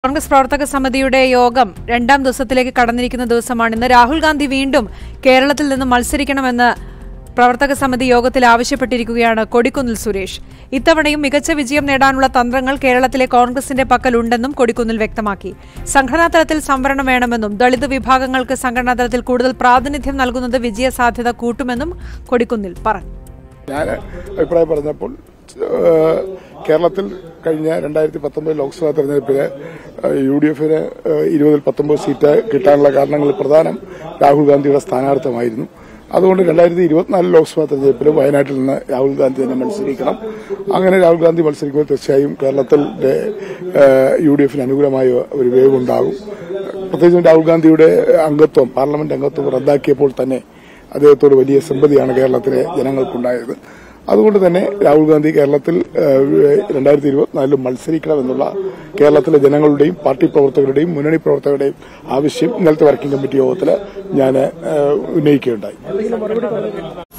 കോൺഗ്രസ് പ്രവർത്തക സമിതിയുടെ യോഗം രണ്ടാം ദിവസത്തിലേക്ക് കടന്നിരിക്കുന്ന ദിവസമാണിന്ന്. രാഹുൽ ഗാന്ധി വീണ്ടും കേരളത്തിൽ നിന്ന് മത്സരിക്കണമെന്ന് പ്രവർത്തക സമിതി യോഗത്തിൽ ആവശ്യപ്പെട്ടിരിക്കുകയാണ് കൊടിക്കുന്നിൽ സുരേഷ്. ഇത്തവണയും മികച്ച വിജയം നേടാനുള്ള തന്ത്രങ്ങൾ കേരളത്തിലെ കോൺഗ്രസിന്റെ പക്കലുണ്ടെന്നും കൊടിക്കുന്നിൽ വ്യക്തമാക്കി. സംഘടനാതലത്തിൽ സംവരണം വേണമെന്നും ദളിത് വിഭാഗങ്ങൾക്ക് സംഘടനാതലത്തിൽ കൂടുതൽ പ്രാതിനിധ്യം നൽകുന്നത് വിജയസാധ്യത കൂട്ടുമെന്നും കൊടിക്കുന്നിൽ പറഞ്ഞു. ഞാൻ അഭിപ്രായം പറഞ്ഞപ്പോൾ കേരളത്തിൽ കഴിഞ്ഞ 2019 ലോക്സഭാ തെരഞ്ഞെടുപ്പില് UDF-ന് 20-19 സീറ്റ് കിട്ടാനുള്ള കാരണങ്ങളിൽ പ്രധാനം രാഹുൽ ഗാന്ധിയുടെ സ്ഥാനാർത്ഥമായിരുന്നു. അതുകൊണ്ട് 2024 ലോക്സഭാ തെരഞ്ഞെടുപ്പിൽ വയനാട്ടിൽ നിന്ന് രാഹുൽ ഗാന്ധി തന്നെ മത്സരിക്കണം. അങ്ങനെ രാഹുൽ ഗാന്ധി മത്സരിക്കുമ്പോൾ തീർച്ചയായും കേരളത്തിൽ UDF-ന് അനുകൂലമായ ഒരു വേവ് ഉണ്ടാകും. പ്രത്യേകിച്ചും രാഹുൽ ഗാന്ധിയുടെ അംഗത്വം പാർലമെന്റ് അംഗത്വം റദ്ദാക്കിയപ്പോൾ തന്നെ അദ്ദേഹത്തോട് വലിയ സിമ്പതിയാണ് കേരളത്തിലെ ജനങ്ങൾക്കുണ്ടായത്. അതുകൊണ്ട് തന്നെ രാഹുൽ ഗാന്ധി കേരളത്തിൽ 2024 മത്സരിക്കണമെന്നുള്ള കേരളത്തിലെ ജനങ്ങളുടെയും പാർട്ടി പ്രവർത്തകരുടെയും മുന്നണി പ്രവർത്തകരുടെയും ആവശ്യം ഇന്നലത്തെ വർക്കിംഗ് കമ്മിറ്റി യോഗത്തിൽ ഞാൻ ഉന്നയിക്കുകയുണ്ടായി.